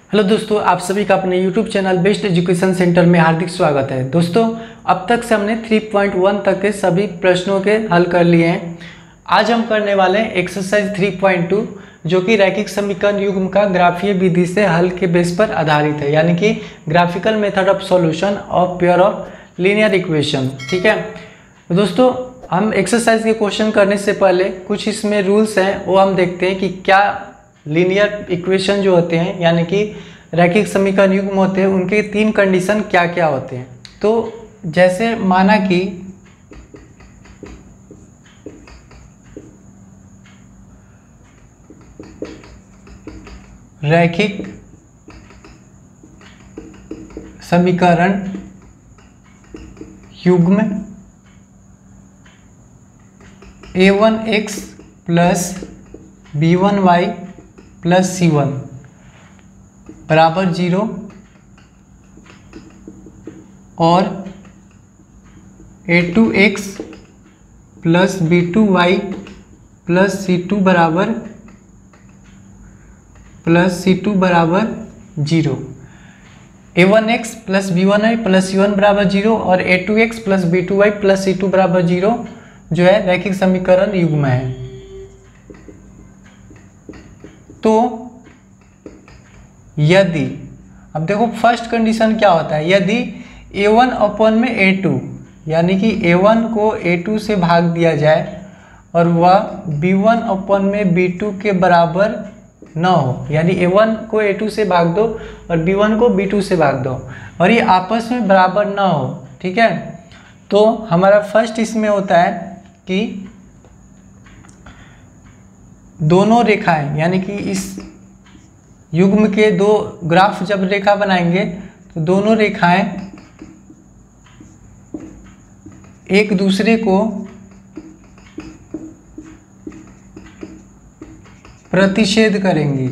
Hello दोस्तों, आप सभी का अपने YouTube channel best education centre में हार्दिक स्वागत है। दोस्तों, अब तक से हमने 3.1 तक के सभी प्रश्नों के हल कर लिए हैं। आज हम करने वाले हैं एक्सरसाइज 3.2 जो कि रैखिक समीकरण युग्म का ग्राफीय विधि से हल के बेस पर आधारित है, यानी कि graphical method of solution of pair of linear equation. ठीक है दोस्तों, हम एक्सरसाइज के क्वेश्चन करने से पहले कुछ इसमें रूल्स हैं वो हम देखते हैं कि क्या लीनियर इक्वेशन जो होते हैं यानी कि रैखिक समीकरण युग्म होते हैं, उनके तीन कंडीशन क्या क्या होते हैं। तो जैसे माना कि रैखिक समीकरण युग्म a1x plus b1y plus c1 बराबर 0 और a2x plus b2y plus c2 बराबर 0। a1x plus b1y plus c1 बराबर 0 और a2x plus b2y plus c2 बराबर 0 जो है रैखिक समीकरण युग्म है। तो यदि अब देखो फर्स्ट कंडीशन क्या होता है, यदि a1 अपॉन में a2 यानी कि a1 को a2 से भाग दिया जाए और वह b1 अपॉन में b2 के बराबर न हो, यानी a1 को a2 से भाग दो और b1 को b2 से भाग दो और ये आपस में बराबर न हो। ठीक है, तो हमारा फर्स्ट इसमें होता है कि दोनों रेखाएं यानी कि इस युग्म के दो ग्राफ जब रेखा बनाएंगे तो दोनों रेखाएं एक दूसरे को प्रतिच्छेद करेंगी,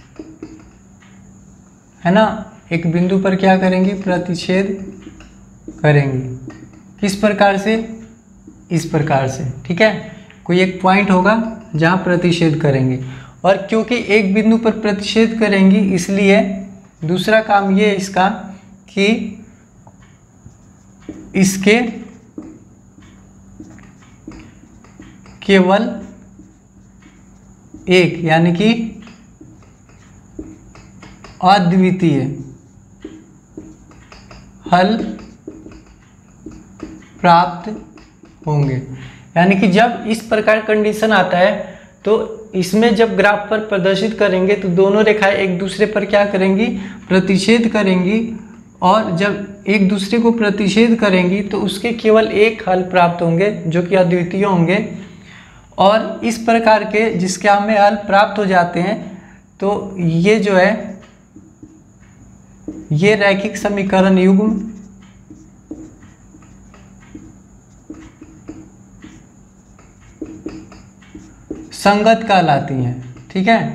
है ना। एक बिंदु पर क्या करेंगी, प्रतिच्छेद करेंगी। किस प्रकार से, इस प्रकार से। ठीक है, कोई एक पॉइंट होगा जहां प्रतिच्छेद करेंगे और क्योंकि एक बिंदु पर प्रतिच्छेद करेंगी इसलिए दूसरा काम ये इसका कि इसके केवल एक यानी कि अद्वितीय हल प्राप्त होंगे। यानी कि जब इस प्रकार कंडीशन आता है तो इसमें जब ग्राफ पर प्रदर्शित करेंगे तो दोनों रेखाएं एक दूसरे पर क्या करेंगी, प्रतिच्छेद करेंगी और जब एक दूसरे को प्रतिच्छेद करेंगी तो उसके केवल एक हल प्राप्त होंगे जो कि अद्वितीय होंगे। और इस प्रकार के जिसके हमें हल प्राप्त हो जाते हैं तो ये जो है ये रैखिक समीकरण युग्म संगत कहलाती हैं। ठीक है,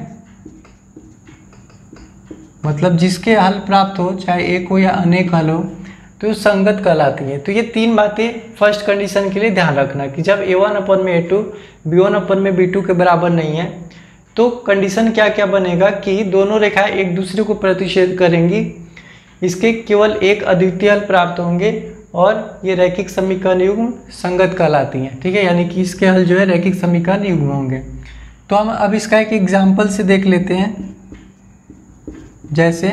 मतलब जिसके हल प्राप्त हो चाहे एक हो या अनेक हल हो तो संगत कहलाती हैं। तो ये तीन बातें फर्स्ट कंडीशन के लिए ध्यान रखना कि जब a1 अपन में a2 b1 अपन में b2 के बराबर नहीं है तो कंडीशन क्या क्या बनेगा कि दोनों रेखाएं एक दूसरे को प्रतिच्छेद करेंगी, इसके केवल एक अद्वितीय हल प्राप्त होंगे और ये रैखिक समीकरण युग्म संगत कहलाती हैं। ठीक है, यानी कि इसके हल जो है रैखिक समीकरण युग्म होंगे। तो हम अब इसका एक एग्जाम्पल से देख लेते हैं। जैसे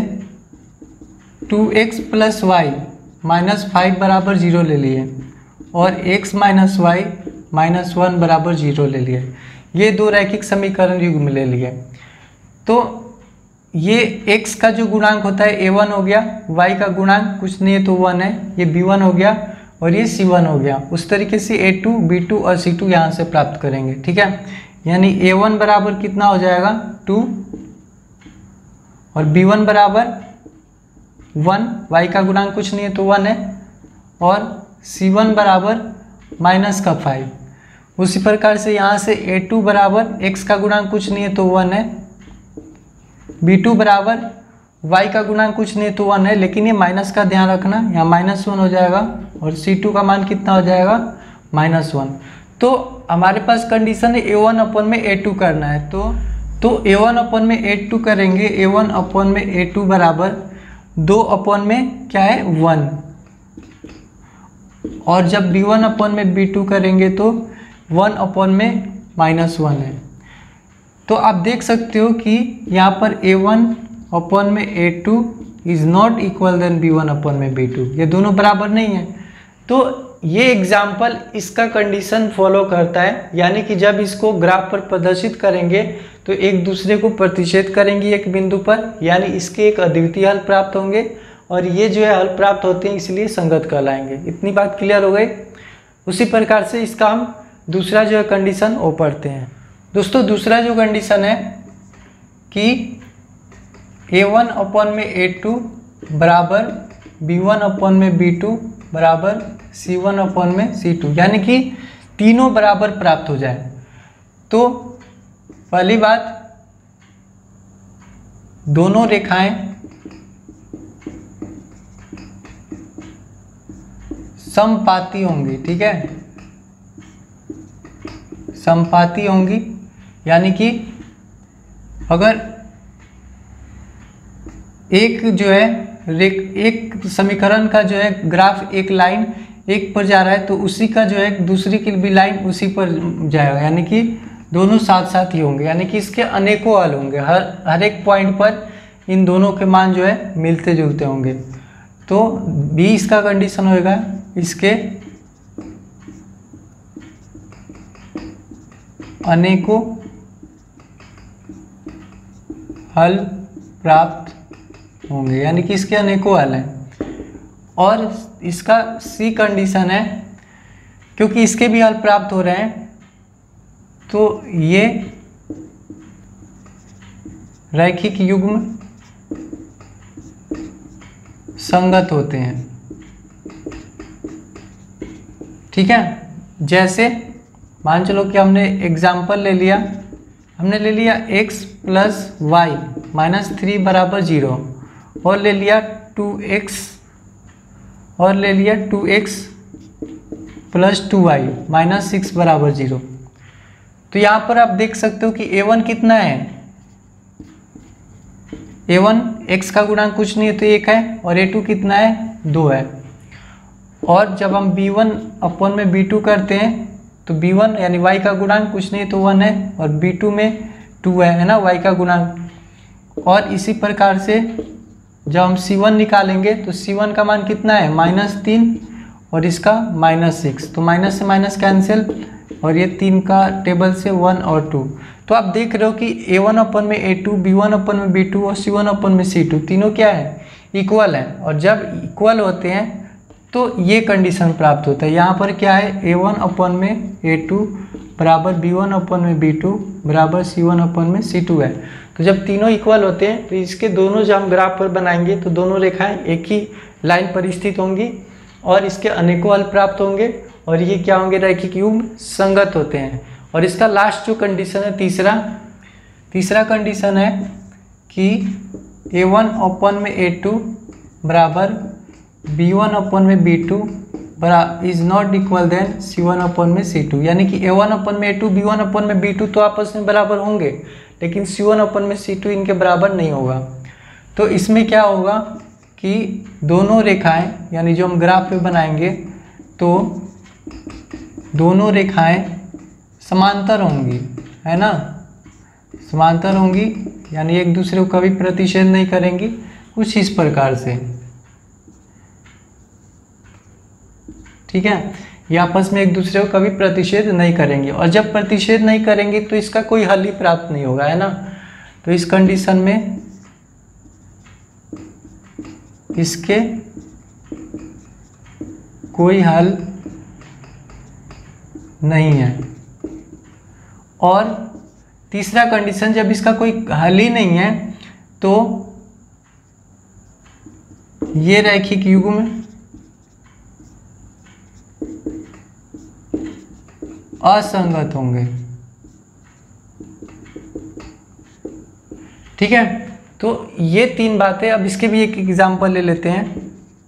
2x प्लस वाई माइनस 5 बराबर 0 ले लिए और x माइनस वाई माइनस 1 बराबर 0 ले लिए। ये दो रैखिक समीकरण युग्म ले लिए। तो ये x का जो गुणांक होता है a1 हो गया, y का गुणांक कुछ नहीं है तो 1 है, ये b1 हो गया और ये c1 हो गया। उस तरीके से a2 b2 और c2 यहाँ से प्राप्त करेंगे। ठीक है, यानी a1 बराबर कितना हो जाएगा 2 और b1 बराबर 1, y का गुणांक कुछ नहीं है तो 1 है और c1 बराबर माइनस का 5। उसी प्रकार से यहाँ से a2 बराबर x का गुणांक कुछ नहीं है तो 1 है, b2 बराबर y का गुणांक कुछ नहीं तो 1 है, लेकिन ये माइनस का ध्यान रखना, यहाँ -1 हो जाएगा और c2 का मान कितना हो जाएगा -1। तो हमारे पास कंडीशन है a1 अपन में a2 करना है। तो तो a1/a2 करेंगे, a1/a2 बराबर 2/में क्या है 1, और जब b1/b2 करेंगे तो 1/(-1) है। तो आप देख सकते हो कि यहाँ पर a1/a2 is not equal then b1/b2, ये दोनों बराबर नहीं है। तो ये एग्जाम्पल इसका कंडीशन फॉलो करता है, यानी कि जब इसको ग्राफ पर प्रदर्शित करेंगे तो एक दूसरे को प्रतिच्छेद करेंगे एक बिंदु पर, यानी इसके एक अद्वितीय हल प्राप्त होंगे, और ये जो है हल प्राप्त होते हैं इसलिए संगत कहलाएंगे। इतनी बात क्लियर हो गई। उसी प्रकार से इसका हम दूसरा जो है कंडीशन वो पढ़ते हैं। दोस्तों दूसरा जो कंडीशन है कि a1/a2 बराबर b1/b2 बराबर c1/c2, यानी कि तीनों बराबर प्राप्त हो जाए। तो पहली बात, दोनों रेखाएं समपाती होंगी, ठीक है, समपाती होंगी, यानी कि अगर एक जो है एक समीकरण का जो है ग्राफ एक लाइन एक पर जा रहा है तो उसी का जो है दूसरी की भी लाइन उसी पर जाएगा, यानी कि दोनों साथ साथ ही होंगे, यानी कि इसके अनेकों हल होंगे, हर एक पॉइंट पर इन दोनों के मान जो है मिलते जुलते होंगे। तो बी इसका कंडीशन होएगा, इसके अनेकों हल प्राप्त होंगे, यानी कि इसके अनेकों हल हैं। और इसका सी कंडीशन है, क्योंकि इसके भी हल प्राप्त हो रहे हैं तो ये रैखिक युग्म संगत होते हैं, ठीक है। जैसे मान चलो कि हमने एग्जाम्पल ले लिया, हमने ले लिया x + y - 3 बराबर 0, और ले लिया 2x, और ले लिया 2x + 2y - 6 बराबर 0। तो यहाँ पर आप देख सकते हो कि a1 कितना है, a1 x का गुणांक कुछ नहीं है तो 1 है, और a2 कितना है 2 है। और जब हम b1/b2 करते हैं तो b1 यानी y का गुणांक कुछ नहीं तो 1 है, और b2 में 2 है ना y का गुणांक। और इसी प्रकार से जब हम c1 निकालेंगे तो c1 का मान कितना है -3, और इसका -6, तो माइनस से माइनस कैंसिल, और ये 3 का टेबल से 1 और 2। तो आप देख रहे हो कि a1/a2, b1/b2 और c1/c2 तीनों क्या है, इक्वल है। और जब इक्वल होते हैं तो ये कंडीशन प्राप्त होता है। यहाँ पर क्या है, a1/a2 बराबर b1/b2 बराबर c1/c2 है। तो जब तीनों इक्वल होते हैं तो इसके दोनों जब हम ग्राफ पर बनाएंगे तो दोनों रेखाएं एक ही लाइन पर स्थित होंगी, और इसके अनेकों हल प्राप्त होंगे, और ये क्या होंगे, रैखिक युग्म संगत होते हैं। और इसका लास्ट जो कंडीशन है, तीसरा कंडीशन है कि a1/a2 बराबर b1/b2 is not equal then c1/c2, यानी कि a1/a2 b1/b2 तो आपस में बराबर होंगे, लेकिन c1/c2 इनके बराबर नहीं होगा। तो इसमें क्या होगा कि दोनों रेखाएं, यानी जो हम ग्राफ पे बनाएंगे तो दोनों रेखाएं समांतर होंगी, है ना, समांतर होंगी, यानी एक दूसरे को कभी प्रतिच्छेद नहीं करेंगी, कुछ इस प्रकार से, ठीक है। ये आपस में एक दूसरे को कभी प्रतिच्छेद नहीं करेंगे, और जब प्रतिच्छेद नहीं करेंगे तो इसका कोई हल ही प्राप्त नहीं होगा, है ना। तो इस कंडीशन में इसके कोई हल नहीं है। और तीसरा कंडीशन, जब इसका कोई हल ही नहीं है तो ये रैखिक युग्म असंगत होंगे, ठीक है। तो ये 3 बातें। अब इसके भी एक एग्जाम्पल ले लेते हैं।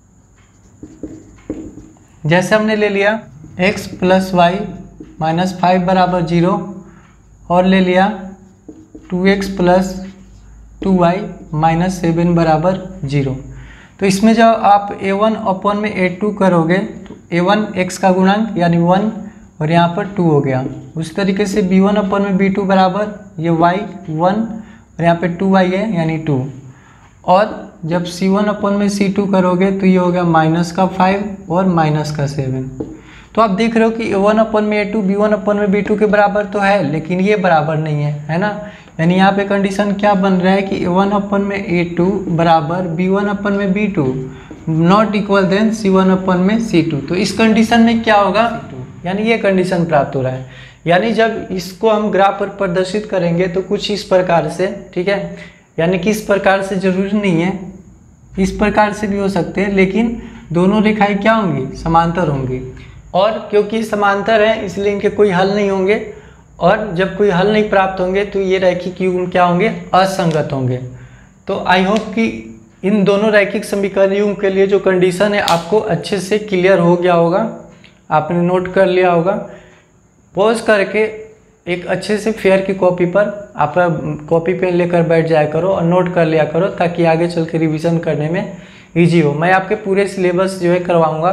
जैसे हमने ले लिया x + y - 5 बराबर 0, और ले लिया 2x प्लस 2y माइनस 7 बराबर 0। तो इसमें जब आप a1 अपॉन में a2 करोगे तो a1 x का गुणांक यानी 1 और यहाँ पर 2 हो गया। उस तरीके से b1 अपॉन में b2 बराबर ये y 1 और यहाँ पे 2y है यानी 2। और जब c1 अपॉन में c2 करोगे तो ये हो गया माइनस का 5 और माइनस का 7। तो आप देख रहे हो कि a1 अपॉन में a2 b1 अपॉन में b2 के बराबर तो है, लेकिन ये बराबर नहीं है ना। यानी यहाँ पे कंडीशन क्या बन रहा है कि a1 अपॉन में a2 बराबर b1 अपॉन में b2 not equal then c1 upon में c2। तो इस कंडीशन में क्या होगा, यानी ये कंडीशन प्राप्त हो रहा है। यानी जब इसको हम ग्राफ पर प्रदर्शित करेंगे तो कुछ इस प्रकार से, ठीक है, यानी कि इस प्रकार से जरूरी नहीं है, इस प्रकार से भी हो सकते हैं, लेकिन दोनों रेखाएं क्या होंगी, समांतर होंगी। और क्योंकि समांतर है इसलिए इनके कोई हल नहीं होंगे, और जब कोई हल नहीं प्राप्त होंगे तो ये रैखिक युग्म क्या होंगे, असंगत होंगे। तो आई होप कि इन दोनों रैखिक समीकरण युग्म के लिए जो कंडीशन है आपको अच्छे से क्लियर हो गया होगा, आपने नोट कर लिया होगा। पॉज करके एक अच्छे से फेयर की कॉपी पर आप कॉपी पेन लेकर बैठ जाया करो और नोट कर लिया करो, ताकि आगे चल के रिविज़न करने में ईजी हो। मैं आपके पूरे सिलेबस जो है करवाऊँगा।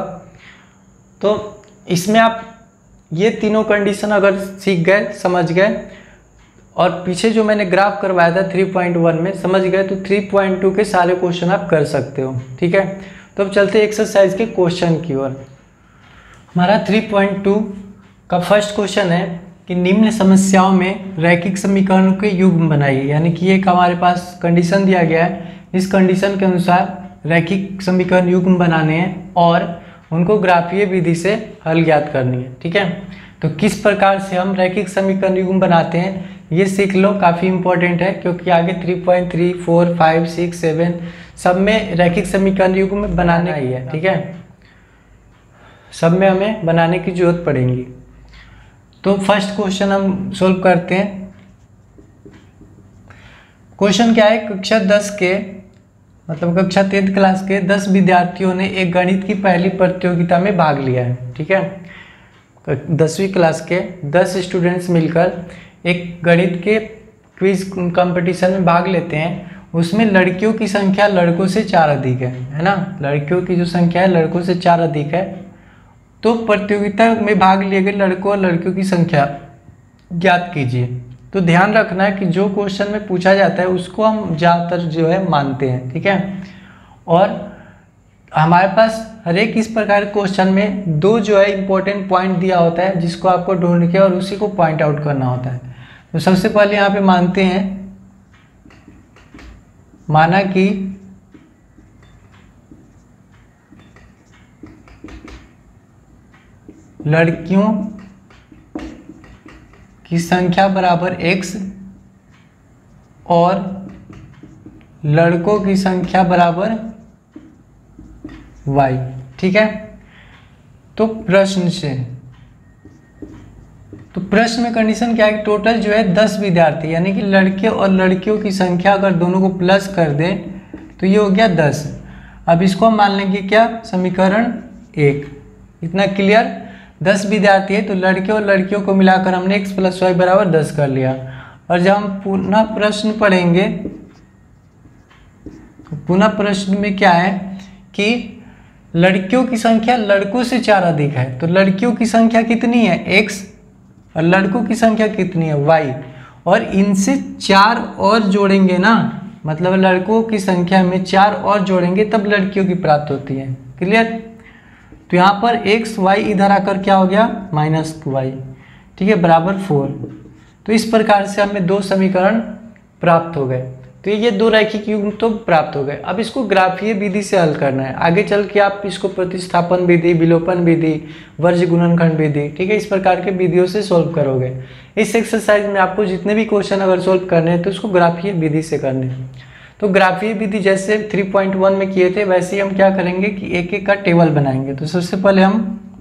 तो इसमें आप ये तीनों कंडीशन अगर सीख गए, समझ गए, और पीछे जो मैंने ग्राफ करवाया था 3.1 में समझ गए, तो 3.2 के सारे क्वेश्चन आप कर सकते हो, ठीक है। तो अब चलते एक्सरसाइज के क्वेश्चन की ओर। हमारा 3.2 का फर्स्ट क्वेश्चन है कि निम्न समस्याओं में रैखिक समीकरणों के युग्म बनाइए। यानी कि एक हमारे पास कंडीशन दिया गया है, इस कंडीशन के अनुसार रैखिक समीकरण युग्म बनाने हैं और उनको ग्राफीय विधि से हल ज्ञात करनी है, ठीक है। तो किस प्रकार से हम रैखिक समीकरण युग्म बनाते हैं ये सीख लो, काफ़ी इंपॉर्टेंट है, क्योंकि आगे 3.3, 4, 5, 6, 7 सब में रैखिक समीकरण युग्म बनाना ही है, ठीक है। सब में हमें बनाने की जरूरत पड़ेगी। तो फर्स्ट क्वेश्चन हम सोल्व करते हैं। क्वेश्चन क्या है, कक्षा 10 के मतलब कक्षा 10th क्लास के 10 विद्यार्थियों ने एक गणित की पहली प्रतियोगिता में भाग लिया है, ठीक है। 10वीं क्लास के 10 स्टूडेंट्स मिलकर एक गणित के क्विज कंपटीशन में भाग लेते हैं। उसमें लड़कियों की संख्या लड़कों से 4 अधिक है ना। लड़कियों की जो संख्या है लड़कों से 4 अधिक है। तो प्रतियोगिता में भाग लिए गए लड़कों और लड़कियों की संख्या ज्ञात कीजिए। तो ध्यान रखना है कि जो क्वेश्चन में पूछा जाता है उसको हम ज़्यादातर जो है मानते हैं, ठीक है। और हमारे पास हर एक इस प्रकार के क्वेश्चन में 2 जो है इम्पोर्टेंट पॉइंट दिया होता है, जिसको आपको ढूंढ के और उसी को पॉइंट आउट करना होता है। तो सबसे पहले यहाँ पे मानते हैं, माना कि लड़कियों की संख्या बराबर x और लड़कों की संख्या बराबर y, ठीक है। तो प्रश्न में कंडीशन क्या है, टोटल जो है 10 विद्यार्थी, यानी कि लड़के और लड़कियों की संख्या अगर दोनों को प्लस कर दें तो ये हो गया 10। अब इसको हम मान लेंगे क्या, समीकरण 1। इतना क्लियर। 10 विद्यार्थी है तो लड़के और लड़कियों को मिलाकर हमने x + y बराबर 10 कर लिया। और जब हम पुनः प्रश्न पढ़ेंगे तो पुनः प्रश्न में क्या है कि लड़कियों की संख्या लड़कों से 4 अधिक है। तो लड़कियों की संख्या कितनी है, x, और लड़कों की संख्या कितनी है, y, और इनसे 4 और जोड़ेंगे ना, मतलब लड़कों की संख्या में 4 और जोड़ेंगे तब लड़कियों की प्राप्त होती है। क्लियर। तो यहाँ पर x y इधर आकर क्या हो गया, -y, ठीक है, बराबर 4। तो इस प्रकार से हमें 2 समीकरण प्राप्त हो गए। तो ये 2 रैखिक युग्म तो प्राप्त हो गए। अब इसको ग्राफीय विधि से हल करना है। आगे चल के आप इसको प्रतिस्थापन विधि, विलोपन विधि, वर्ज गुणनखंड विधि, ठीक है, इस प्रकार के विधियों से सोल्व करोगे। इस एक्सरसाइज में आपको जितने भी क्वेश्चन अगर सोल्व करने हैं तो उसको ग्राफीय विधि से करने हैं। तो ग्राफीय विधि जैसे 3.1 में किए थे वैसे ही हम क्या करेंगे कि एक एक का टेबल बनाएंगे। तो सबसे पहले हम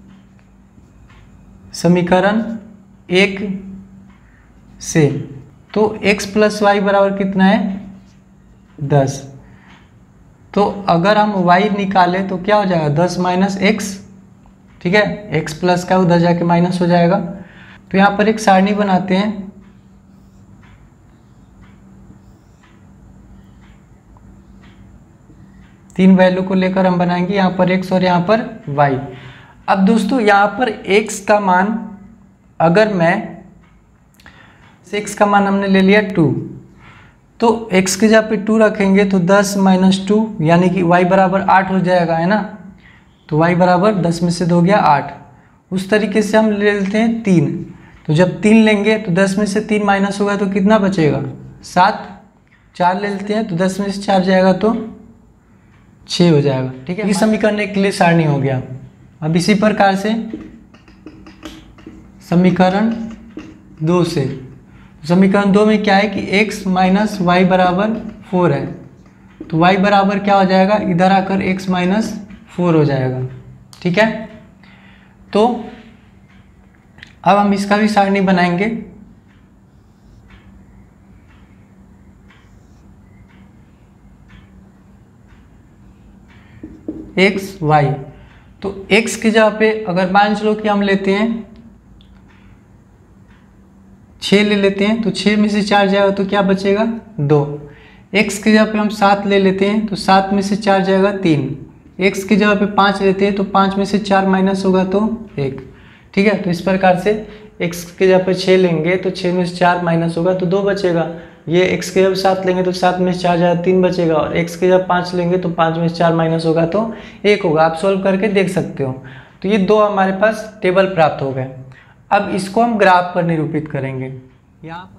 समीकरण 1 से, तो x + y बराबर कितना है, 10। तो अगर हम y निकालें तो क्या हो जाएगा, 10 - x, ठीक है, x प्लस का उधर जाके माइनस हो जाएगा। तो यहाँ पर एक सारणी बनाते हैं। तीन वैल्यू को लेकर हम बनाएंगे यहाँ पर x और यहाँ पर y। अब दोस्तों यहाँ पर x का मान, अगर मैं x का मान हमने ले लिया 2, तो x की जगह पे 2 रखेंगे तो 10 - 2 यानी कि y बराबर 8 हो जाएगा, है ना। तो y बराबर 10 में से 2 गया 8। उस तरीके से हम ले लेते हैं 3, तो जब 3 लेंगे तो 10 में से 3 माइनस होगा तो कितना बचेगा 7। 4 ले लेते हैं तो 10 में से 4 जाएगा तो 6 हो जाएगा, ठीक है। ये समीकरण एक क्लियर सारणी हो गया। अब इसी प्रकार से समीकरण 2 से, समीकरण 2 में क्या है कि x माइनस वाई बराबर 4 है, तो y बराबर क्या हो जाएगा, इधर आकर x माइनस 4 हो जाएगा, ठीक है। तो अब हम इसका भी सारणी बनाएंगे। x y, तो x की जगह पे अगर मान चलो कि हम लेते हैं 6 ले लेते हैं, तो 6 में से 4 जाएगा तो क्या बचेगा 2। x की जगह पे हम 7 ले लेते हैं तो 7 में से 4 जाएगा 3। x की जगह पे 5 लेते हैं तो 5 में से 4 माइनस होगा तो 1, ठीक है। तो इस प्रकार से x की जगह पे 6 लेंगे तो 6 में से 4 माइनस होगा तो 2 बचेगा। ये x की जगह 7 लेंगे तो 7 में से 4 जाएगा 3 बचेगा, और x की जगह 5 लेंगे तो 5 में से 4 माइनस होगा तो 1 होगा। आप सॉल्व करके देख सकते हो। तो ये 2 हमारे पास टेबल प्राप्त हो गए। अब इसको हम ग्राफ पर निरूपित करेंगे। यहाँ पर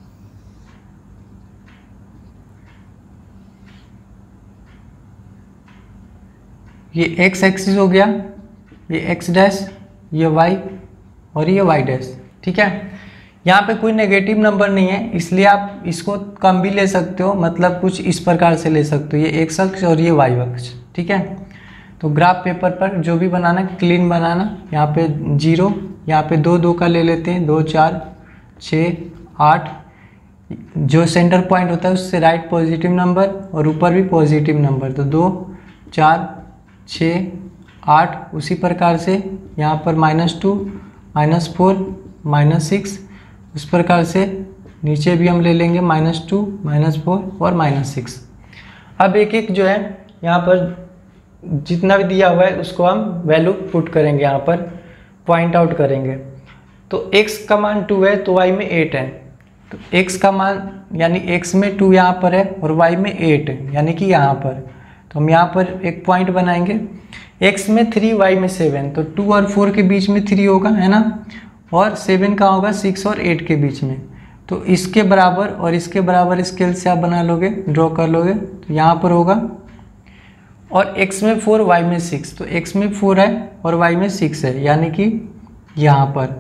ये x एक्सिस हो गया, ये x डैश, ये y और ये y डैश, ठीक है। यहाँ पे कोई नेगेटिव नंबर नहीं है, इसलिए आप इसको कम भी ले सकते हो, मतलब कुछ इस प्रकार से ले सकते हो, ये x अक्ष और ये y अक्ष, ठीक है। तो ग्राफ पेपर पर जो भी बनाना क्लीन बनाना। यहाँ पे 0, यहाँ पे 2 2 का ले लेते हैं, 2 4 6 8, जो सेंटर पॉइंट होता है उससे राइट पॉजिटिव नंबर और ऊपर भी पॉजिटिव नंबर, तो 2 4 6 8। उसी प्रकार से यहाँ पर -2 -4 -6, उस प्रकार से नीचे भी हम ले लेंगे -2 -4 और -6। अब एक एक जो है यहाँ पर जितना भी दिया हुआ है उसको हम वैल्यू पुट करेंगे, यहाँ पर पॉइंट आउट करेंगे। तो x का मान 2 है तो y में 8 है, तो x का मान यानी x में 2 यहाँ पर है और y में 8 है, यानी कि यहाँ पर। तो हम यहाँ पर एक पॉइंट बनाएंगे, x में 3 y में 7, तो 2 और 4 के बीच में 3 होगा, है ना, और 7 का होगा 6 और 8 के बीच में। तो इसके बराबर और इसके बराबर स्केल से आप बना लोगे, ड्रॉ कर लोगे, तो यहाँ पर होगा। और x में 4 y में 6, तो x में 4 है और y में 6 है, यानी कि यहाँ पर,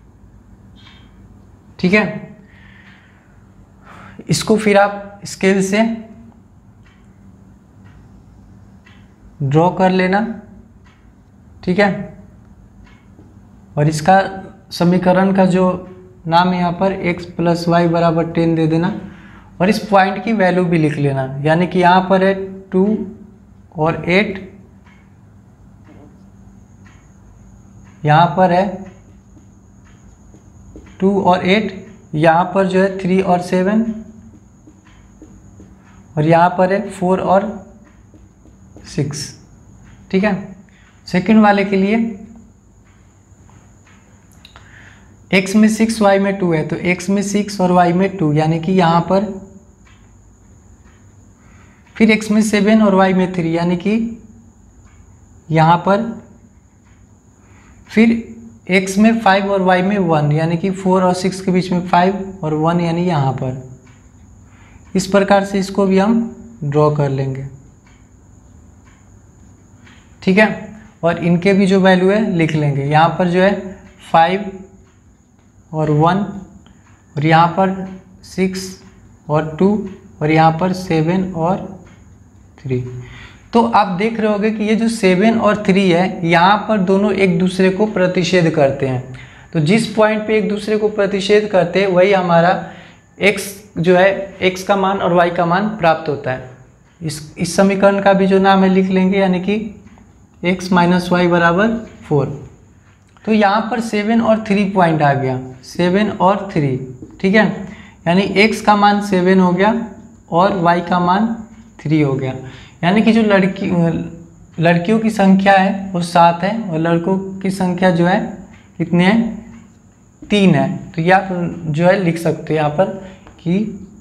ठीक है। इसको फिर आप स्केल से ड्रॉ कर लेना, ठीक है। और इसका समीकरण का जो नाम है यहाँ पर x + y बराबर 10 दे देना, और इस पॉइंट की वैल्यू भी लिख लेना, यानी कि यहाँ पर है 2 और 8, यहाँ पर है 2 और 8, यहाँ पर जो है 3 और 7, और यहाँ पर है 4 और 6, ठीक है। सेकंड वाले के लिए x में 6 y में 2 है, तो x में 6 और y में 2, यानी कि यहाँ पर। फिर x में 7 और y में 3, यानी कि यहाँ पर। फिर x में 5 और y में 1, यानी कि 4 और 6 के बीच में 5 और 1, यानी यहाँ पर। इस प्रकार से इसको भी हम ड्रॉ कर लेंगे, ठीक है। और इनके भी जो वैल्यू है लिख लेंगे, यहाँ पर जो है 5 और 1, और यहाँ पर 6 और 2, और यहाँ पर 7 और 3। तो आप देख रहे होंगे कि ये जो 7 और 3 है, यहाँ पर दोनों एक दूसरे को प्रतिषेध करते हैं। तो जिस पॉइंट पे एक दूसरे को प्रतिषेध करते हैं वही हमारा x जो है, x का मान और y का मान प्राप्त होता है। इस समीकरण का भी जो नाम है लिख लेंगे, यानी कि x - y बराबर 4। तो यहाँ पर 7 और 3 पॉइंट आ गया, 7 और 3, ठीक है। यानी x का मान 7 हो गया और y का मान 3 हो गया। यानी कि जो लड़कियों की संख्या है वो 7 है और लड़कों की संख्या जो है कितनी है, 3 है। तो ये आप जो है लिख सकते हो यहाँ पर कि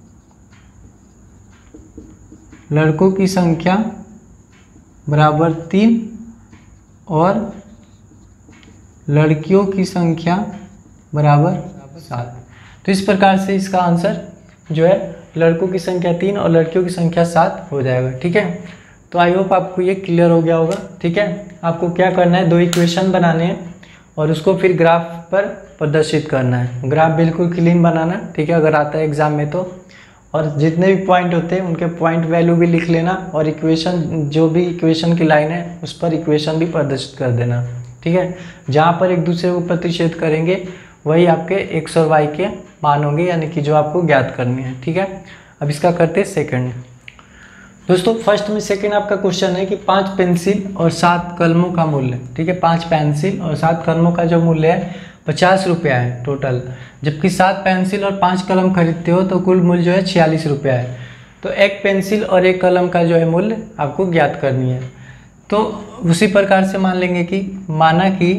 लड़कों की संख्या बराबर 3 और लड़कियों की संख्या बराबर 7। तो इस प्रकार से इसका आंसर जो है लड़कों की संख्या 3 और लड़कियों की संख्या 7 हो जाएगा। ठीक है, तो आई होप आपको ये क्लियर हो गया होगा। ठीक है, आपको क्या करना है, 2 इक्वेशन बनाने हैं और उसको फिर ग्राफ पर प्रदर्शित करना है। ग्राफ बिल्कुल क्लीन बनाना, ठीक है, अगर आता है एग्जाम में तो। और जितने भी पॉइंट होते हैं उनके पॉइंट वैल्यू भी लिख लेना और इक्वेशन, जो भी इक्वेशन की लाइन है उस पर इक्वेशन भी प्रदर्शित कर देना। ठीक है, जहाँ पर एक दूसरे को प्रतिच्छेद करेंगे वही आपके x और y के मान होंगे, यानी कि जो आपको ज्ञात करनी है। ठीक है, अब इसका करते हैं सेकंड। दोस्तों फर्स्ट में सेकंड आपका क्वेश्चन है कि 5 पेंसिल और 7 कलमों का मूल्य। ठीक है, 5 पेंसिल और 7 कलमों का जो मूल्य है 50 रुपया है टोटल, जबकि 7 पेंसिल और 5 कलम खरीदते हो तो कुल मूल्य जो है 46 रुपया है। तो एक पेंसिल और एक कलम का जो है मूल्य आपको ज्ञात करनी है। तो उसी प्रकार से मान लेंगे कि माना कि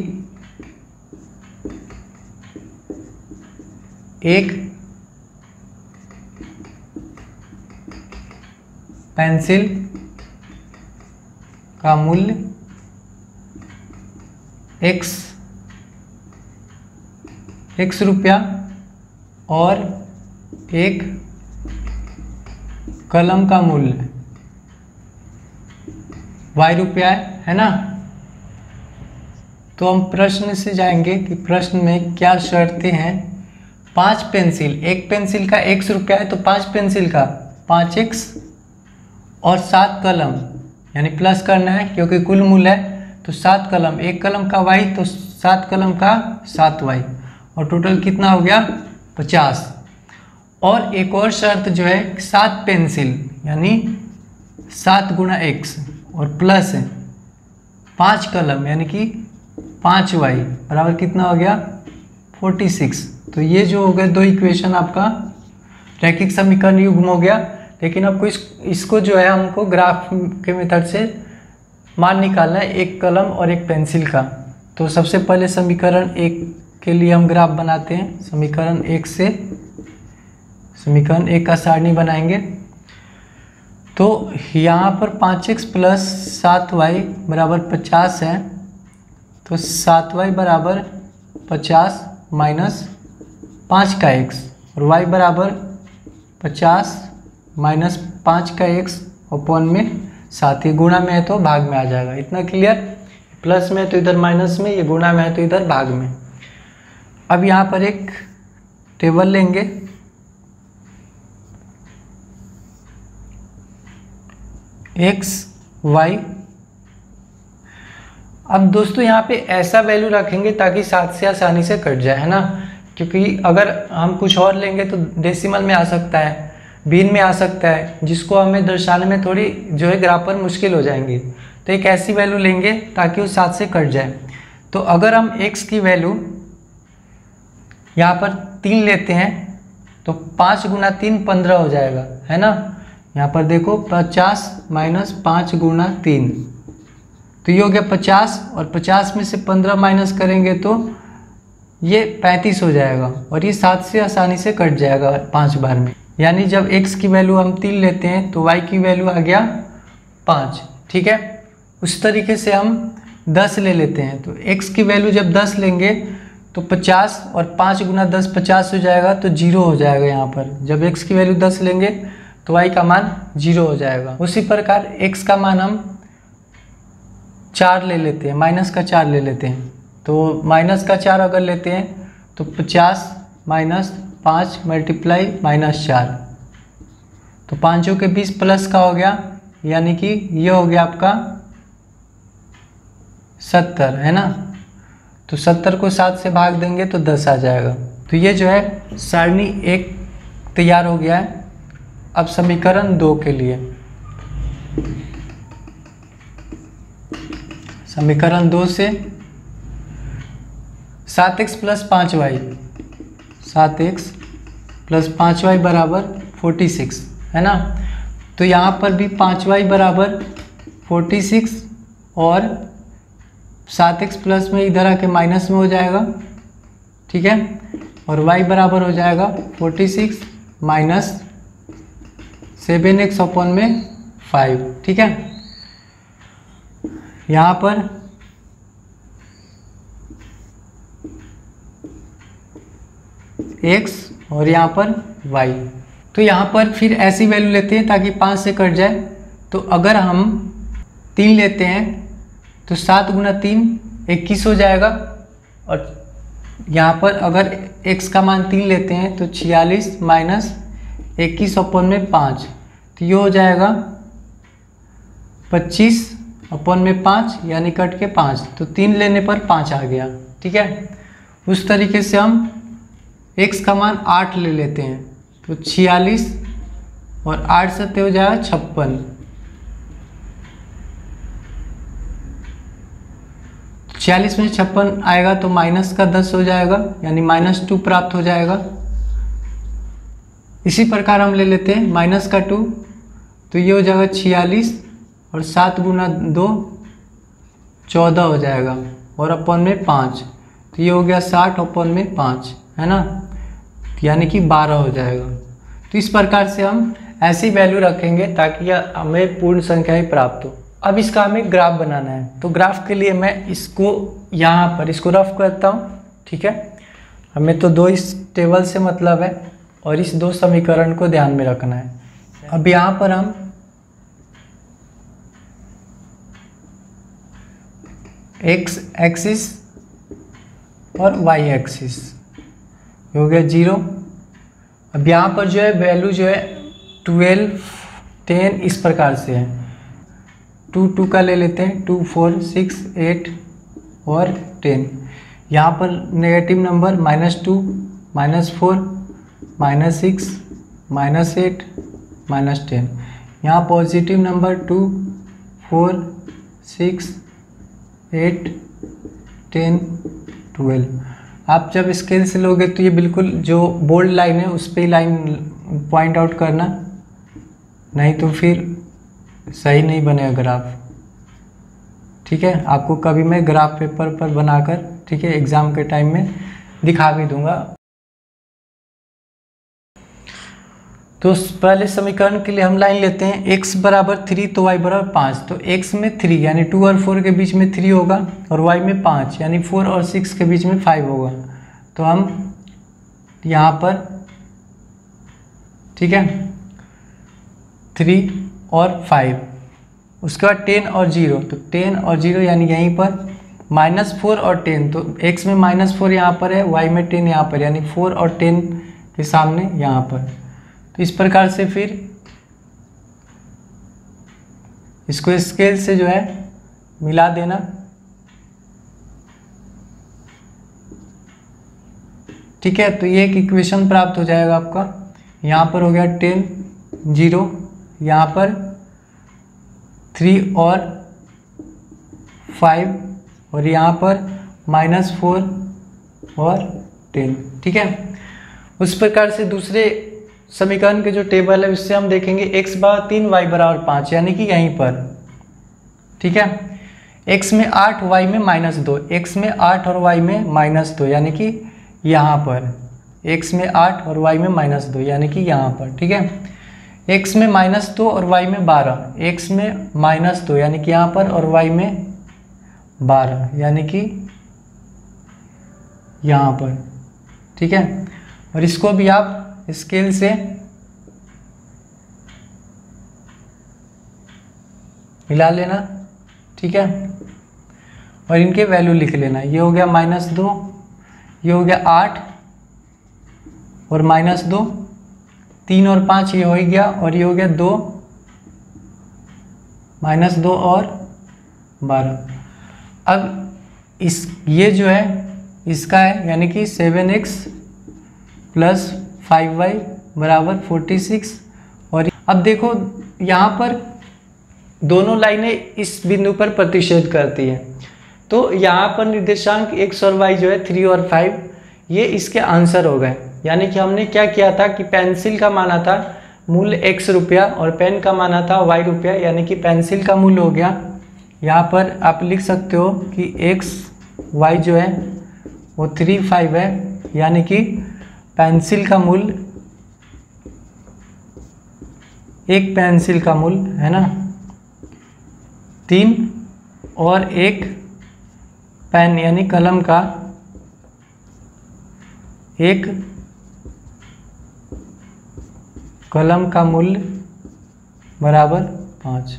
एक पेंसिल का मूल्य x रुपया और एक कलम का मूल्य y रुपया है ना। तो हम प्रश्न से जाएंगे कि प्रश्न में क्या शर्तें हैं। 5 पेंसिल, एक पेंसिल का x रुपया है तो 5 पेंसिल का 5x और 7 कलम यानी प्लस करना है क्योंकि कुल मूल्य है। तो 7 कलम, एक कलम का y तो 7 कलम का 7y और टोटल कितना हो गया 50। और एक और शर्त जो है 7 पेंसिल यानी 7 गुणा x और प्लस 5 कलम यानी कि 5y बराबर कितना हो गया 46। तो ये जो हो गए 2 इक्वेशन आपका रैखिक समीकरण युग्म हो गया। लेकिन आपको इसको जो है हमको ग्राफ के मेथड से मान निकालना है एक कलम और एक पेंसिल का। तो सबसे पहले समीकरण 1 के लिए हम ग्राफ बनाते हैं। समीकरण 1 से समीकरण 1 का सारणी बनाएंगे। तो यहाँ पर 5x प्लस 7y बराबर 50 है। तो 7y बराबर 50 माइनस 5 का x और y बराबर 50 माइनस 5 का x अपॉन में 7। ये गुणा में है तो भाग में आ जाएगा। इतना क्लियर। प्लस में है तो इधर माइनस में, ये गुणा में है तो इधर भाग में। अब यहाँ पर एक टेबल लेंगे। x y। अब दोस्तों यहाँ पे ऐसा वैल्यू रखेंगे ताकि 7 से आसानी से कट जाए, है ना। क्योंकि अगर हम कुछ और लेंगे तो डेसिमल में आ सकता है, भिन्न में आ सकता है, जिसको हमें दर्शाने में थोड़ी जो है ग्राफ पर मुश्किल हो जाएंगी। तो एक ऐसी वैल्यू लेंगे ताकि वो 7 से कट जाए। तो अगर हम x की वैल्यू यहाँ पर 3 लेते हैं तो 5 गुना 3 15 हो जाएगा, है ना। यहाँ पर देखो 50 माइनस 5 गुना 3, तो ये हो गया 50 और 50 में से 15 माइनस करेंगे तो ये 35 हो जाएगा और ये 7 से आसानी से कट जाएगा 5 बार में। यानी जब x की वैल्यू हम 3 लेते हैं तो y की वैल्यू आ गया 5। ठीक है, उस तरीके से हम 10 ले लेते हैं। तो x की वैल्यू जब 10 लेंगे तो 50 और 5 गुना 10 50 हो जाएगा तो 0 हो जाएगा। यहाँ पर जब x की वैल्यू 10 लेंगे तो y का मान 0 हो जाएगा। उसी प्रकार x का मान हम 4 ले लेते हैं, माइनस का 4 ले लेते हैं। तो माइनस का 4 अगर लेते हैं तो 50 माइनस 5 मल्टीप्लाई माइनस 4, तो 5 के 20 प्लस का हो गया, यानी कि ये हो गया आपका 70, है ना। तो 70 को 7 से भाग देंगे तो 10 आ जाएगा। तो ये जो है सारणी 1 तैयार हो गया है। अब समीकरण 2 के लिए समीकरण 2 से 7x plus 5y, 7x plus 5y बराबर 46, है ना। तो यहाँ पर भी 5y बराबर 46 और 7x प्लस में इधर आके माइनस में हो जाएगा, ठीक है। और y बराबर हो जाएगा 46 माइनस 7x अपॉन में 5, ठीक है। यहाँ पर x और यहाँ पर y, तो यहाँ पर फिर ऐसी वैल्यू लेते हैं ताकि 5 से कट जाए। तो अगर हम 3 लेते हैं तो 7 गुना 3 21 हो जाएगा, और यहाँ पर अगर x का मान 3 लेते हैं तो 46 माइनस 21 अपॉन में 5, तो ये हो जाएगा 25 अपॉन में 5 यानी कट के 5, तो 3 लेने पर 5 आ गया, ठीक है। उस तरीके से हम x का मान 8 ले लेते हैं तो 46 और 8 से हो जाएगा 56, 46 में 56 आएगा तो माइनस का 10 हो जाएगा यानी -2 प्राप्त हो जाएगा। इसी प्रकार हम ले लेते हैं माइनस का 2, तो ये हो जाएगा 46 और 7 गुना 2 14 हो जाएगा, और अपॉन में 5, तो ये हो गया 60 अपॉन में 5, है ना, यानी कि 12 हो जाएगा। तो इस प्रकार से हम ऐसी वैल्यू रखेंगे ताकि हमें पूर्ण संख्या ही प्राप्त हो। अब इसका हमें ग्राफ बनाना है, तो ग्राफ के लिए मैं इसको यहाँ पर इसको रफ करता हूँ, ठीक है। हमें तो 2 इस टेबल से मतलब है और इस 2 समीकरण को ध्यान में रखना है। अब यहाँ पर हम x एक्सिस और y एक्सिस हो गया 0। अब यहाँ पर जो है वैल्यू जो है 12 10 इस प्रकार से है, 2 2 का ले लेते हैं, 2 4 6 8 और 10। यहाँ पर नेगेटिव नंबर -2 -4 -6 -8 -10। यहाँ पॉजिटिव नंबर 2 4 6 8 10 12। आप जब स्केल से लोगे तो ये बिल्कुल जो बोल्ड लाइन है उस पर ही लाइन पॉइंट आउट करना, नहीं तो फिर सही नहीं बनेगा ग्राफ, ठीक है। आपको कभी मैं ग्राफ पेपर पर बनाकर, ठीक है, एग्ज़ाम के टाइम में दिखा भी दूंगा। तो पहले समीकरण के लिए हम लाइन लेते हैं x बराबर 3 तो y बराबर 5, तो x में 3 यानी 2 और 4 के बीच में 3 होगा, और y में 5 यानी 4 और 6 के बीच में 5 होगा। तो हम यहाँ पर, ठीक है, 3 और 5, उसके बाद 10 और 0, तो 10 और 0 यानी यहीं पर -4 और 10, तो x में -4 यहाँ पर है, y में 10 यहाँ पर, यानी 4 और 10 के सामने यहाँ पर। तो इस प्रकार से फिर इसको स्केल से जो है मिला देना, ठीक है। तो ये एक इक्वेशन प्राप्त हो जाएगा आपका। यहाँ पर हो गया 10 0, यहाँ पर 3 और 5, और यहाँ पर -4 और 10, ठीक है। उस प्रकार से दूसरे समीकरण के जो टेबल है उससे हम देखेंगे x बराबर 3 y बराबर 5, यानी कि यहीं पर, ठीक है। x में 8 y में -2, x में 8 और y में -2 यानी कि यहाँ पर, x में 8 और y में -2 यानी कि यहाँ पर, ठीक है। x में -2 और y में 12, x में -2 यानी कि यहाँ पर, और y में 12 यानी कि यहाँ पर, ठीक है। और इसको भी आप स्केल से मिला लेना, ठीक है, और इनके वैल्यू लिख लेना। ये हो गया -2, ये हो गया 8 और -2, 3 और 5 ये हो ही गया, और ये हो गया 2 -2 और 12। अब ये जो है इसका है, यानी कि 7x + 5y बराबर 46। और अब देखो यहाँ पर दोनों लाइनें इस बिंदु पर प्रतिच्छेद करती हैं, तो यहाँ पर निर्देशांक x और y जो है 3 और 5 ये इसके आंसर हो गए। यानी कि हमने क्या किया था कि पेंसिल का माना था मूल्य x रुपया और पेन का माना था y रुपया, यानी कि पेंसिल का मूल्य हो गया, यहाँ पर आप लिख सकते हो कि x y जो है वो 35 है, यानी कि पेंसिल का मूल्य, एक पेंसिल का मूल्य है ना 3 और एक पेन यानी कलम का एक कलम का मूल्य बराबर 5।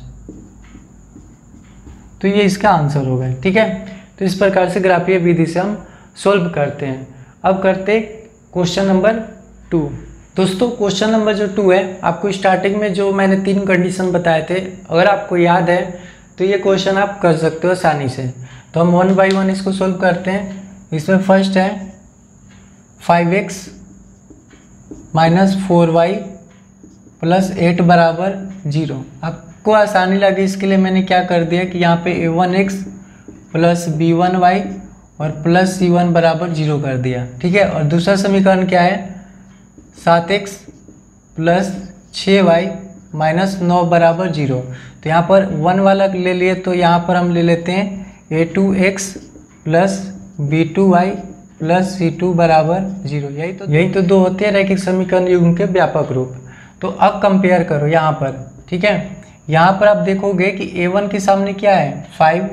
तो ये इसका आंसर होगा। ठीक है, तो इस प्रकार से ग्राफीय विधि से हम सॉल्व करते हैं। अब करते क्वेश्चन नंबर 2। दोस्तों क्वेश्चन नंबर जो 2 है, आपको स्टार्टिंग में जो मैंने 3 कंडीशन बताए थे, अगर आपको याद है तो ये क्वेश्चन आप कर सकते हो आसानी से। तो हम 1 बाई 1 इसको सॉल्व करते हैं। इसमें फर्स्ट है 5x माइनस 4y प्लस 8 बराबर 0। आपको आसानी लगे इसके लिए मैंने क्या कर दिया कि यहाँ पे a1x प्लस b1y और प्लस c1 बराबर 0 कर दिया। ठीक है, और दूसरा समीकरण क्या है 7x प्लस 6y माइनस 9 बराबर 0। तो यहाँ पर 1 वाला ले लिए, तो यहाँ पर हम ले लेते हैं a2x plus b2y plus c2 बराबर 0। यही तो दो होते हैं रैखिक समीकरण युग्म के व्यापक रूप। तो अब कंपेयर करो यहाँ पर। ठीक है, यहाँ पर आप देखोगे कि a1 के सामने क्या है 5,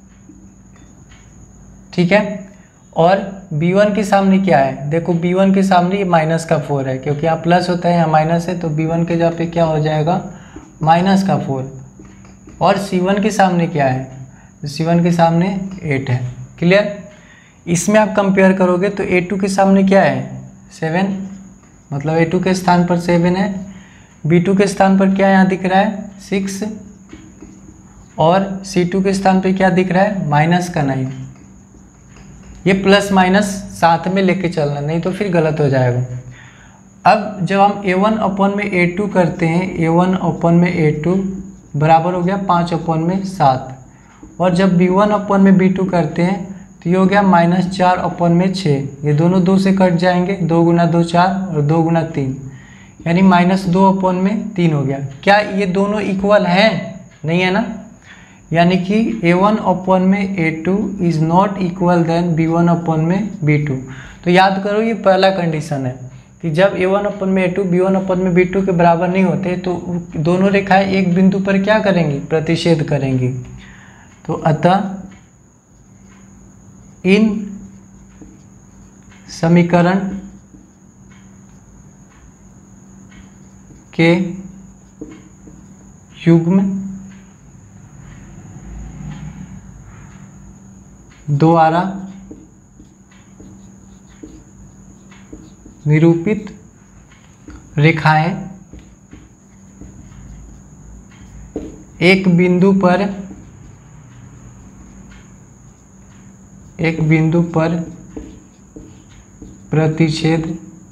ठीक है, और b1 के सामने क्या है, देखो b1 के सामने ये माइनस का 4 है, क्योंकि यहाँ प्लस होता है यहाँ माइनस है, तो b1 के जगह पे क्या हो जाएगा माइनस का 4। और c1 के सामने क्या है, c1 के सामने 8 है। क्लियर, इसमें आप कंपेयर करोगे तो a2 के सामने क्या है 7, मतलब a2 के स्थान पर 7 है, b2 के स्थान पर क्या यहाँ दिख रहा है 6, और c2 के स्थान पर क्या दिख रहा है माइनस का 9। ये प्लस माइनस साथ में लेके चलना, नहीं तो फिर गलत हो जाएगा। अब जब हम a1 अपॉन में a2 करते हैं, a1 अपॉन में a2 बराबर हो गया 5 अपॉन में 7, और जब b1 अपॉन में b2 करते हैं तो ये हो गया -4 अपॉन में 6। ये दोनों 2 से कट जाएंगे, 2 गुना 2 4 और 2 गुना 3, यानी -2 अपॉन में 3 हो गया। क्या ये दोनों इक्वल हैं? नहीं है ना, यानी कि a1 अपॉन में a2 is not equal then b1 upon में b2। तो याद करो ये पहला कंडीशन है कि जब a1 अपॉन में a2 b1 अपॉन में b2 के बराबर नहीं होते तो दोनों रेखाएं एक बिंदु पर क्या करेंगी, प्रतिच्छेद करेंगी। तो अतः इन समीकरण के युग्म द्वारा निरूपित रेखाएं एक बिंदु पर प्रतिच्छेद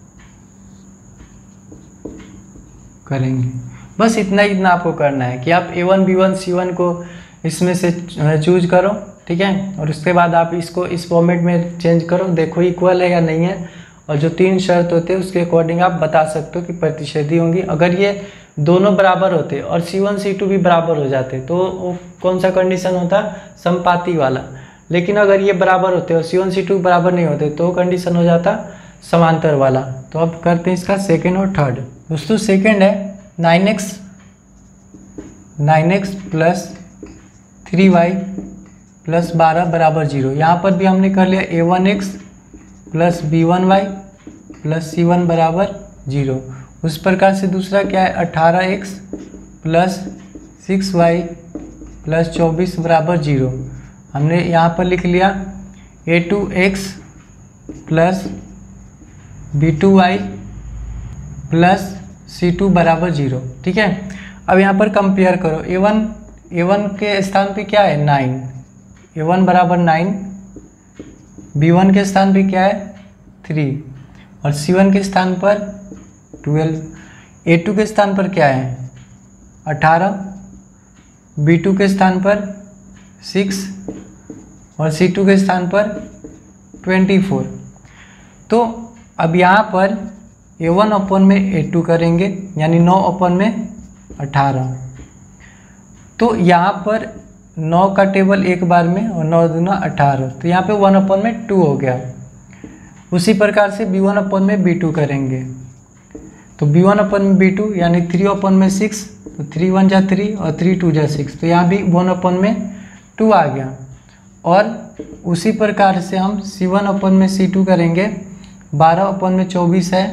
करेंगे। बस इतना आपको करना है कि आप a1 b1 c1 को इसमें से चूज करो। ठीक है, और उसके बाद आप इसको इस फॉर्मेट में चेंज करो, देखो इक्वल है या नहीं है, और जो 3 शर्त होते हैं उसके अकॉर्डिंग आप बता सकते हो कि प्रतिच्छेदी होंगी। अगर ये दोनों बराबर होते और c1 c2 भी बराबर हो जाते तो वो कौन सा कंडीशन होता, समपाती वाला। लेकिन अगर ये बराबर होते और c1 c2 बराबर नहीं होते तो कंडीशन हो जाता समांतर वाला। तो अब करते हैं इसका सेकेंड और थर्ड। दोस्तों सेकेंड है 9x प्लस 3y प्लस 12 बराबर 0। यहाँ पर भी हमने कर लिया a1x plus b1y plus c1 बराबर 0। उस प्रकार से दूसरा क्या है 18x प्लस 6y प्लस 24 बराबर 0। हमने यहाँ पर लिख लिया a2x plus b2y plus c2 बराबर 0। ठीक है, अब यहाँ पर कंपेयर करो, a1 के स्थान पे क्या है 9, a1 बराबर 9, b1 के स्थान पे क्या है 3, और c1 के स्थान पर 12, a2 के स्थान पर क्या है 18, b2 के स्थान पर 6 और c2 के स्थान पर 24। तो अब यहाँ पर A1 अपन में A2 करेंगे, यानी 9 अपन में 18। तो यहाँ पर 9 का टेबल एक बार में और 9 दूना 18, तो यहाँ पे 1 अपन में 2 हो गया। उसी प्रकार से B1 अपन में B2 करेंगे, तो B1 अपन में B2 यानी 3 अपन में 6, तो 3 1 जा 3 और 3 2 जा 6, तो यहाँ भी 1 अपन में 2 आ गया। और उसी प्रकार से हम C1 अपन में C2 करेंगे, 12 अपन में 24 है,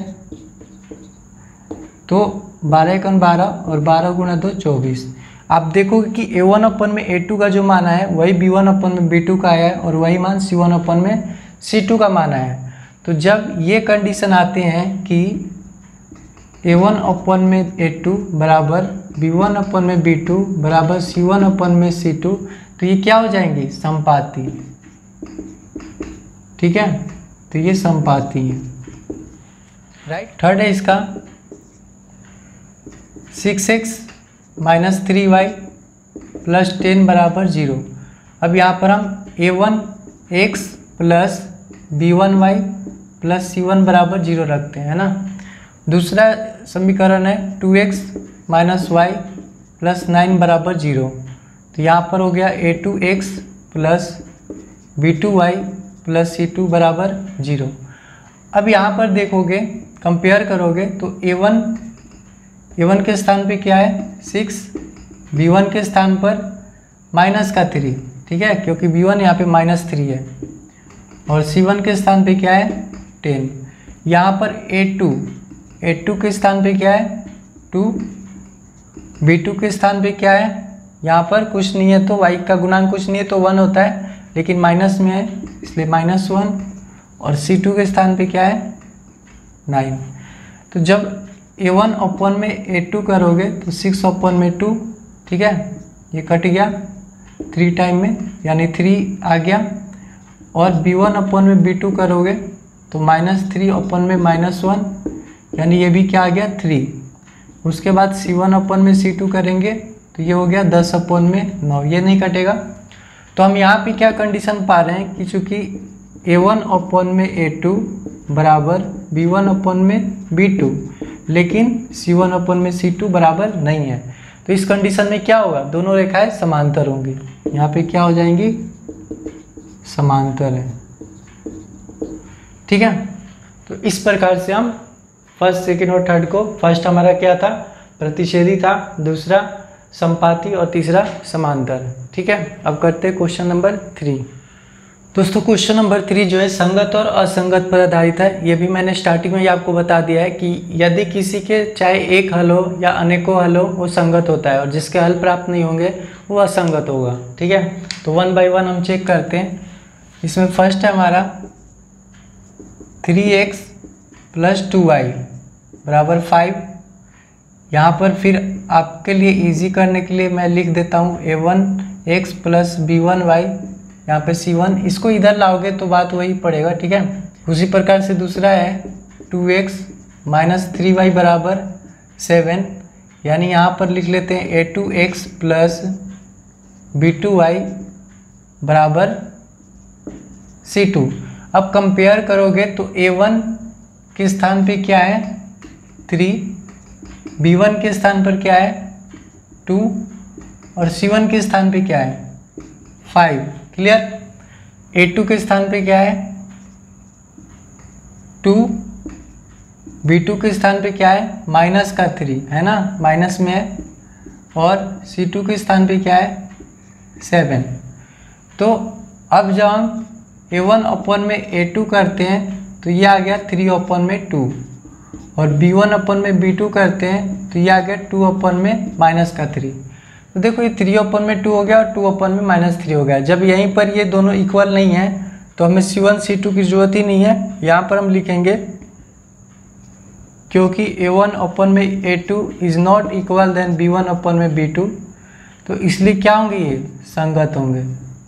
तो 12 एकन 12 और 12 गुणा 2 24। आप देखोगे कि A1 अपन में A2 का जो मान है वही B1 अपन में B2 का आया है और वही मान C1 अपन में C2 का मान है। तो जब ये कंडीशन आते हैं कि A1 अपन में A2 बराबर B1 अपन में B2 बराबर C1 अपन में C2, तो ये क्या हो जाएंगी? समपाती। ठीक है, तो ये समपाती है, राइट। थर्ड है इसका 6x माइनस 3y प्लस 10 बराबर 0। अब यहाँ पर हम A1x plus B1y plus C1 बराबर 0 रखते हैं, है ना। दूसरा समीकरण है 2x माइनस y प्लस 9 बराबर 0, तो यहाँ पर हो गया A2x plus B2y plus C2 बराबर 0। अब यहाँ पर देखोगे, कंपेयर करोगे तो A1 के स्थान पे क्या है 6, B1 के स्थान पर माइनस का 3, ठीक है, क्योंकि B1 यहाँ पे -3 है, और C1 के स्थान पे क्या है 10। यहाँ पर A2 के स्थान पे क्या है 2, B2 के स्थान पे क्या है, यहाँ पर कुछ नहीं है तो y का गुणांक कुछ नहीं है तो 1 होता है, लेकिन माइनस में है इसलिए -1, और C2 के स्थान पे क्या है 9। तो जब A1 अपन में A2 करोगे तो 6 अपन में 2, ठीक है, ये कट गया 3 टाइम में यानी 3 आ गया। और B1 अपन में B2 करोगे तो -3 अपन में -1 यानी ये भी क्या आ गया 3। उसके बाद C1 अपन में C2 करेंगे तो ये हो गया 10 अपन में 9, ये नहीं कटेगा। तो हम यहाँ पे क्या कंडीशन पा रहे हैं कि चूँकि A1 अपन में A2 बराबर B1 अपन में B2, लेकिन C1 अपन में C2 बराबर नहीं है, तो इस कंडीशन में क्या होगा, दोनों रेखाएं समांतर होंगी। यहाँ पे क्या हो जाएंगी, समांतर है, ठीक है। तो इस प्रकार से हम फर्स्ट, सेकंड और थर्ड को, फर्स्ट हमारा क्या था प्रतिच्छेदी था, दूसरा समपाती और तीसरा समांतर, ठीक है। अब करते हैं क्वेश्चन नंबर 3। दोस्तों क्वेश्चन नंबर 3 जो है संगत और असंगत पर आधारित है। ये भी मैंने स्टार्टिंग में ही आपको बता दिया है कि यदि किसी के चाहे एक हल हो या अनेकों हल हो वो संगत होता है, और जिसके हल प्राप्त नहीं होंगे वो असंगत होगा, ठीक है। तो 1 बाय 1 हम चेक करते हैं। इसमें फर्स्ट है हमारा 3x प्लस 2y बराबर 5। यहाँ पर फिर आपके लिए इजी करने के लिए मैं लिख देता हूँ A1x प्लस B1y, यहाँ पे C1, इसको इधर लाओगे तो बात वही पड़ेगा, ठीक है। उसी प्रकार से दूसरा है 2x माइनस 3y बराबर 7, यानी यहाँ पर लिख लेते हैं A2x प्लस B2y बराबर C2। अब कंपेयर करोगे तो A1 के स्थान पे क्या है 3, B1 के स्थान पर क्या है 2 और C1 के स्थान पे क्या है 5, क्लियर। A2 के स्थान पे क्या है 2, B2 के स्थान पे क्या है माइनस का 3 है ना, माइनस में है, और C2 के स्थान पे क्या है 7। तो अब जब हम A1 अपन में A2 करते हैं तो ये आ गया 3 अपन में 2, और B1 अपन में B2 करते हैं तो ये आ गया 2 अपन में माइनस का 3। तो देखो ये 3 अपन में 2 हो गया और 2 अपन में -3 हो गया। जब यहीं पर ये दोनों इक्वल नहीं है तो हमें C1 C2 की जरूरत ही नहीं है। यहाँ पर हम लिखेंगे क्योंकि A1 अपन में A2 is not equal then B1 upon में B2, तो इसलिए क्या होंगे ये संगत होंगे,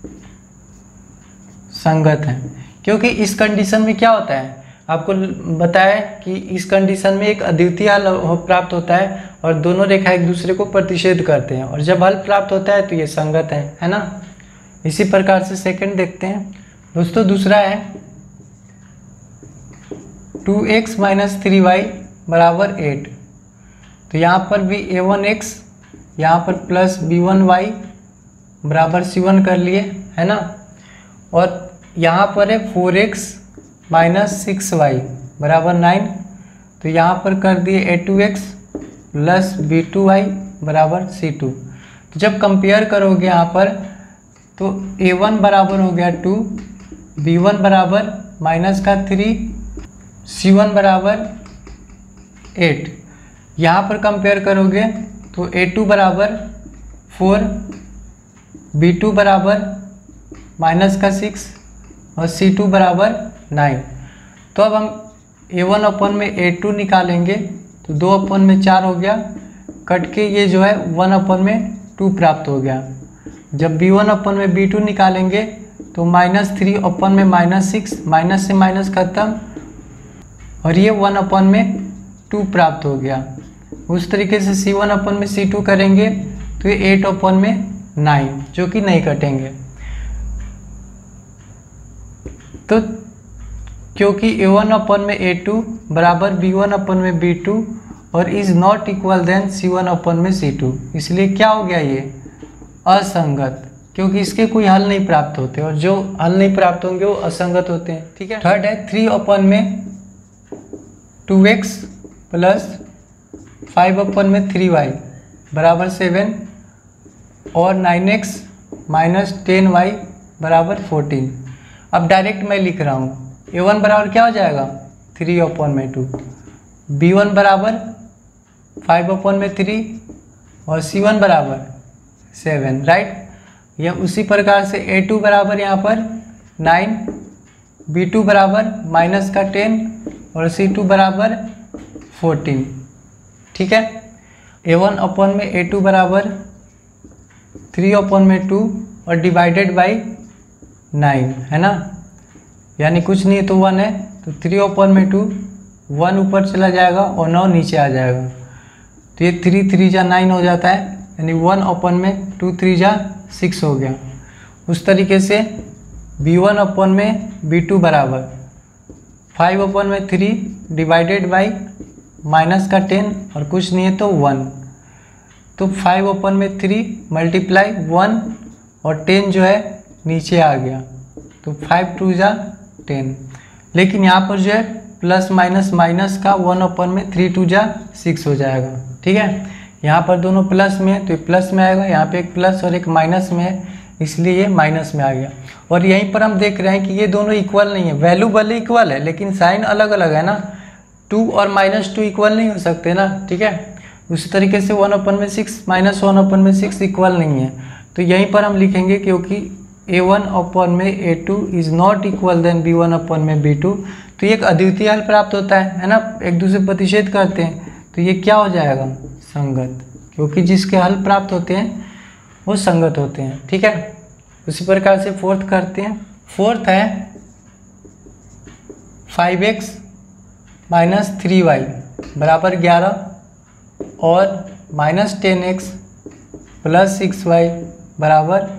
संगत हैं। क्योंकि इस कंडीशन में क्या होता है, आपको बताया कि इस कंडीशन में एक अद्वितीय हल प्राप्त होता है और दोनों रेखा एक दूसरे को प्रतिच्छेद करते हैं, और जब हल प्राप्त होता है तो ये संगत है ना। इसी प्रकार से सेकंड देखते हैं दोस्तों। दूसरा है 2x माइनस 3y बराबर 8। तो यहाँ पर भी a1x यहाँ पर प्लस b1y बराबर c1 कर लिए, है ना। और यहाँ पर है 4x माइनस 6y बराबर 9। तो यहाँ पर कर दिए a2x प्लस b2y बराबर c2। तो जब कंपेयर करोगे यहाँ पर तो a1 बराबर हो गया 2, b1 बराबर माइनस का 3, c1 बराबर 8। यहाँ पर कंपेयर करोगे तो a2 बराबर 4, b2 बराबर माइनस का 6 और c2 बराबर 9। तो अब हम a1 अपन में a2 निकालेंगे तो 2 अपन में 4 हो गया, कट के ये जो है 1 अपन में 2 प्राप्त हो गया। जब b1 अपन में b2 निकालेंगे तो -3 अपन में -6, माइनस से माइनस खत्म और ये 1 अपन में 2 प्राप्त हो गया। उस तरीके से c1 अपन में c2 करेंगे तो ये 8 अपन में 9 जो कि नहीं कटेंगे। तो क्योंकि a1 अपन में a2 बराबर b1 अपन में b2 और is not equal then c1 upon में c2, इसलिए क्या हो गया ये असंगत, क्योंकि इसके कोई हल नहीं प्राप्त होते और जो हल नहीं प्राप्त होंगे वो असंगत होते हैं। ठीक है। थर्ड है 3 अपन में 2x प्लस 5 अपन में 3y बराबर 7 और 9x माइनस 10y बराबर 14। अब डायरेक्ट मैं लिख रहा हूँ a1 बराबर क्या हो जाएगा 3 अपन में 2, b1 बराबर 5 अपन में 3 और c1 बराबर 7, राइट। या उसी प्रकार से a2 बराबर यहाँ पर 9, b2 बराबर माइनस का 10 और c2 बराबर 14। ठीक है। a1 अपन में a2 बराबर 3 अपन में 2 और डिवाइडेड बाई 9, है ना, यानी कुछ नहीं तो 1 है, तो 3 अपन में 2, 1 ऊपर चला जाएगा और 9 नीचे आ जाएगा। तो ये 3 3 जा 9 हो जाता है, यानी 1 अपन में 2 3 जा 6 हो गया। उस तरीके से b1 अपन में b2 बराबर 5 अपन में 3 डिवाइडेड बाई माइनस का 10 और कुछ नहीं है तो 1। तो 5 अपन में 3 मल्टीप्लाई 1 और 10 जो है नीचे आ गया, तो 5 2 जा 10। लेकिन यहाँ पर जो है प्लस माइनस माइनस का 1 अपन में 3 2 जा 6 हो जाएगा। ठीक है। यहाँ पर दोनों प्लस में है तो ये प्लस में आएगा, यहाँ पे एक प्लस और एक माइनस में है इसलिए ये माइनस में आ गया। और यहीं पर हम देख रहे हैं कि ये दोनों इक्वल नहीं है, वैल्यू भले इक्वल है लेकिन साइन अलग अलग है ना, 2 और -2 इक्वल नहीं हो सकते ना। ठीक है। उसी तरीके से 1 अपन में 6 माइनस 1 अपन में 6 इक्वल नहीं है, तो यहीं पर हम लिखेंगे क्योंकि a1 अपन में a2 is not equal then b1 upon में b2, तो ये एक अद्वितीय हल प्राप्त होता है ना, एक दूसरे प्रतिषेध करते हैं, तो ये क्या हो जाएगा संगत, क्योंकि जिसके हल प्राप्त होते हैं वो संगत होते हैं। ठीक है। उसी प्रकार से फोर्थ करते हैं। फोर्थ है 5x माइनस 3y बराबर 11 और माइनस 10x प्लस 6y बराबर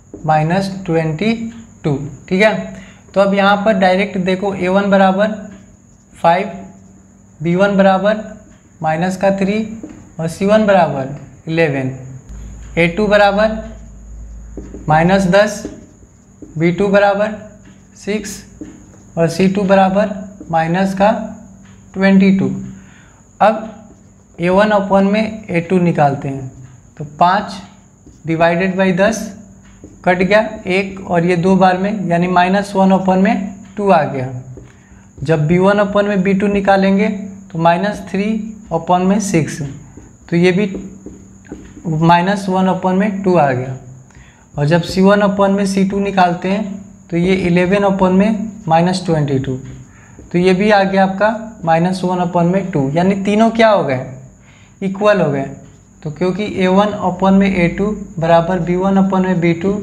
-22। ठीक है। तो अब यहाँ पर डायरेक्ट देखो a1 बराबर 5, b1 बराबर माइनस का 3 और c1 बराबर 11, a2 बराबर -10, b2 बराबर 6 और c2 बराबर माइनस का 22। अब a1 अपन में a2 निकालते हैं तो 5 डिवाइडेड बाई 10 कट गया 1 और ये 2 बार में, यानी -1 अपन में 2 आ गया। जब b1 अपन में b2 निकालेंगे तो -3 अपन में 6, तो ये भी -1 अपन में 2 आ गया। और जब c1 अपन में c2 निकालते हैं तो ये 11 अपन में -22, तो ये भी आ गया आपका -1 अपन में 2, यानी तीनों क्या हो गए इक्वल हो गए। तो क्योंकि a1 अपन में a2 बराबर b1 अपन में b2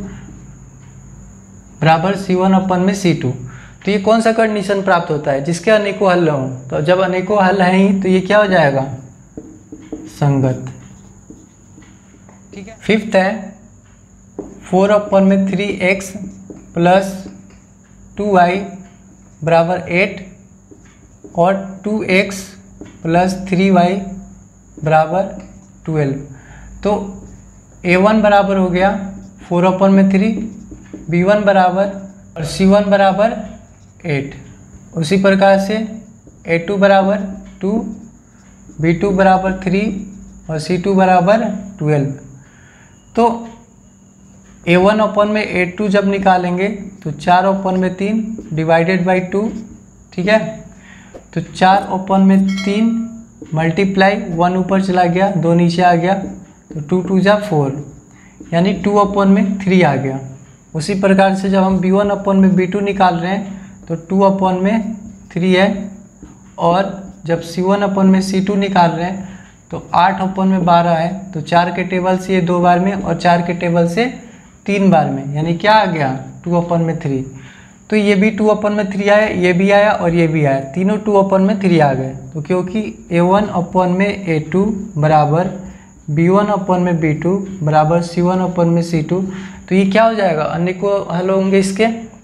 बराबर c1 अपन में c2, तो ये कौन सा कंडीशन प्राप्त होता है जिसके अनेकों हल हों। तो जब अनेकों हल हैं ही तो ये क्या हो जाएगा संगत। ठीक है। फिफ्थ है 4 अपन में 3x प्लस 2y बराबर 8 और 2x प्लस 3y बराबर 12। तो a1 बराबर हो गया 4/3, b1 बराबर और c1 बराबर 8। उसी प्रकार से a2 बराबर 2, b2 बराबर 3 और c2 बराबर 12। तो a1 में a2 जब निकालेंगे तो 4/3 डिवाइडेड बाई 2, ठीक है। तो 4/3 मल्टीप्लाई 1 ऊपर चला गया, 2 नीचे आ गया, तो 2 2 जा 4, यानी 2/3 आ गया। उसी प्रकार से जब हम b1 b2 निकाल रहे हैं तो 2/3 है, और जब c1 c2 निकाल रहे हैं तो 8/12 है। तो 4 के टेबल से ये 2 बार में और 4 के टेबल से 3 बार में, यानी क्या आ गया 2/3। तो ये भी 2/3 आया, ये भी आया और ये भी आया, तीनों 2/3 आ गए। तो क्योंकि a1 a2 बराबर b1 b2 बराबर c1 c2, तो ये क्या हो जाएगा, अन्य को हल होंगे इसके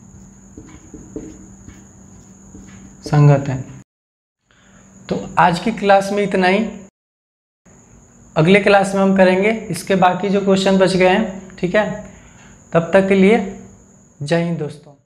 संगत है। तो आज की क्लास में इतना ही, अगले क्लास में हम करेंगे इसके बाकी जो क्वेश्चन बच गए हैं, ठीक है। तब तक के लिए जय हिंद दोस्तों।